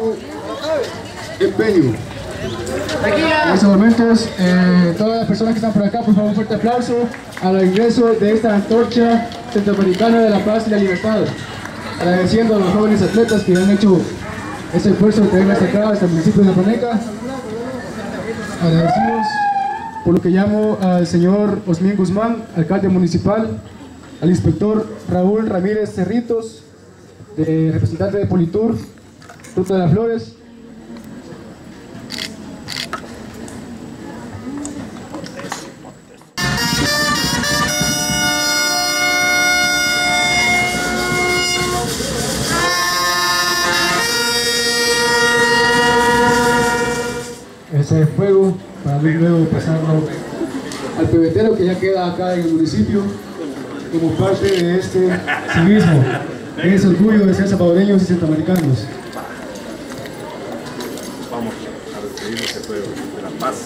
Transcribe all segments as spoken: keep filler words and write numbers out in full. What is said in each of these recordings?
empeño. En estos momentos, eh, todas las personas que están por acá, por favor, un fuerte aplauso al ingreso de esta antorcha centroamericana de la paz y la libertad. Agradeciendo a los jóvenes atletas que han hecho este esfuerzo de traer hasta acá, hasta el municipio de Zaponeca. Agradecidos por lo que llamo al señor Osmín Guzmán, alcalde municipal, al inspector Raúl Ramírez Cerritos, de, representante de Politur, Ruta de las Flores. Ese fuego para luego pasarlo al pebetero que ya queda acá en el municipio como parte de este civismo, de ese orgullo de ser salvadoreños y centroamericanos. Vamos a recibir ese fuego de la paz.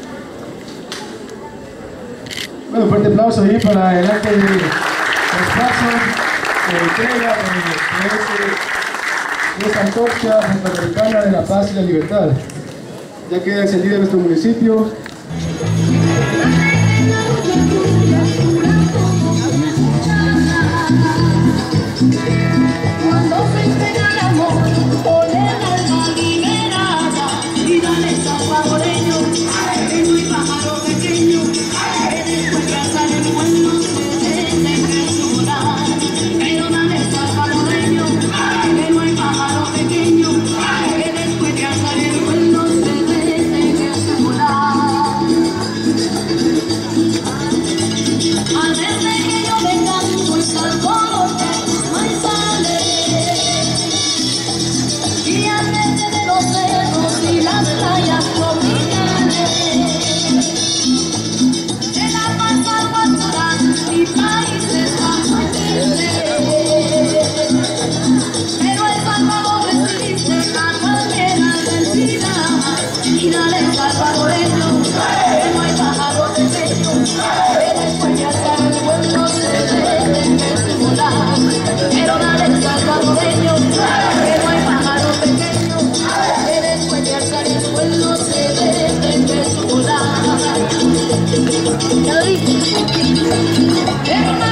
Bueno, un fuerte aplauso ahí para el acto de traspaso, de entrega de, de, de esta antorcha centroamericana de la paz y la libertad. Ya queda encendida en nuestro municipio. Cuando se entrega el amor, con el alma liberada, y dale salvadoreño, es mi pájaro pequeño, eres tu casa de pueblo, se deja solar. Pero dale salvadoreño, que no hay pájaro pequeño, eres tu casa de pueblo, se deja solar. Antes de que yo venga, soy Salvador de tus maizales, y antes de los cerros y las playas tropicales, de La Paz al Guaturán y países amantes. Pero El Salvador resiste la bandera del Pinar, y dale salvadoreño, que no hay pájaro pequeño, eres fuerte hasta el pueblo se debe volar. Pero dale salvadoreño, que no hay pájaro pequeño, eres fuerte hasta el pueblo se debe volar. Ya lo dije.